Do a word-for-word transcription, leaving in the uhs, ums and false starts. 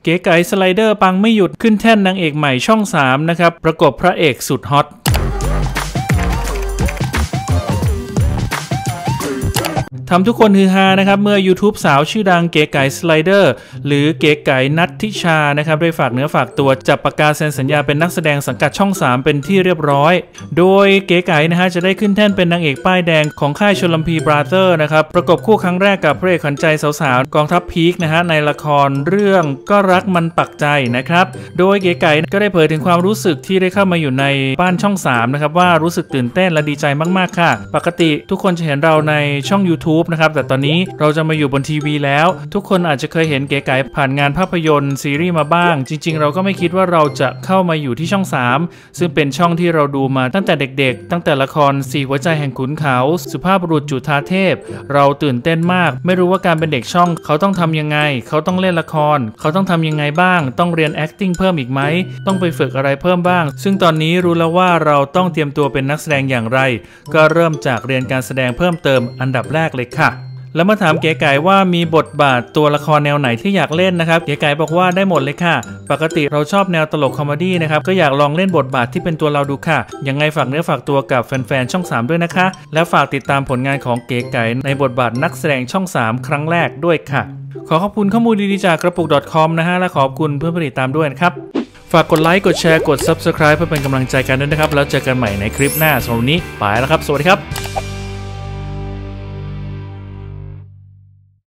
เก๋ไก๋สไลเดอร์ปังไม่หยุดขึ้นแท่นนางเอกใหม่ช่องสามนะครับประกบพระเอกสุดฮอตทำทุกคนฮือฮานะครับเมื่อ YouTube สาวชื่อดังเก๋ไก๋สไลเดอร์หรือเก๋ไก๋นัทธิชานะครับได้ฝากเนื้อฝากตัวจับปากกาเซ็นสัญญาเป็นนักแสดงสังกัดช่องสามเป็นที่เรียบร้อยโดยเก๋ไก๋นะฮะจะได้ขึ้นแท่นเป็นนางเอกป้ายแดงของค่ายชลพีบราเธอร์นะครับประกบคู่ครั้งแรกกับพระเอกขวัญใจสาวๆกองทัพพีคนะฮะในละครเรื่องก็รักมันปักใจนะครับโดยเก๋ไก๋ก็ได้เผยถึงความรู้สึกที่ได้เข้ามาอยู่ในบ้านช่องสามนะครับว่ารู้สึกตื่นเต้นและดีใจมากๆค่ะปกติทุกคนจะเห็นเราในช่อง YouTubeนะครับแต่ตอนนี้เราจะมาอยู่บนทีวีแล้วทุกคนอาจจะเคยเห็นเก๋ไก๋ผ่านงานภาพยนตร์ซีรีส์มาบ้างจริงๆเราก็ไม่คิดว่าเราจะเข้ามาอยู่ที่ช่องสามซึ่งเป็นช่องที่เราดูมาตั้งแต่เด็กๆตั้งแต่ละครสี่หัวใจแห่งขุนเขาสุภาพบุรุษจุฑาเทพเราตื่นเต้นมากไม่รู้ว่าการเป็นเด็กช่องเขาต้องทำยังไงเขาต้องเล่นละครเขาต้องทำยังไงบ้างต้องเรียน acting เพิ่มอีกไหมต้องไปฝึกอะไรเพิ่มบ้างซึ่งตอนนี้รู้แล้วว่าเราต้องเตรียมตัวเป็นนักแสดงอย่างไรก็เริ่มจากเรียนการแสดงเพิ่มเติมอันดับแรกเลยค่ะแล้วมาถามเก๋ไก๋ว่ามีบทบาทตัวละครแนวไหนที่อยากเล่นนะครับเก๋ไก๋บอกว่าได้หมดเลยค่ะปกติเราชอบแนวตลกคอมเมดี้นะครับก็อยากลองเล่นบทบาทที่เป็นตัวเราดูค่ะยังไงฝากเนื้อฝากตัวกับแฟนๆช่องสามด้วยนะคะและฝากติดตามผลงานของเก๋ไก๋ในบทบาทนักแสดงช่องสามครั้งแรกด้วยค่ะขอขอบคุณข้อมูลดีๆจากกระปุก .com นะฮะและขอบคุณเพื่อนๆติดตามด้วยนะครับฝากกดไลค์กดแชร์กด ซับสไครบ์ เพื่อเป็นกำลังใจกันด้วยนะครับแล้วเจอกันใหม่ในคลิปหน้าสำหรับวันนี้ไปแล้วครับสวัสดีครับ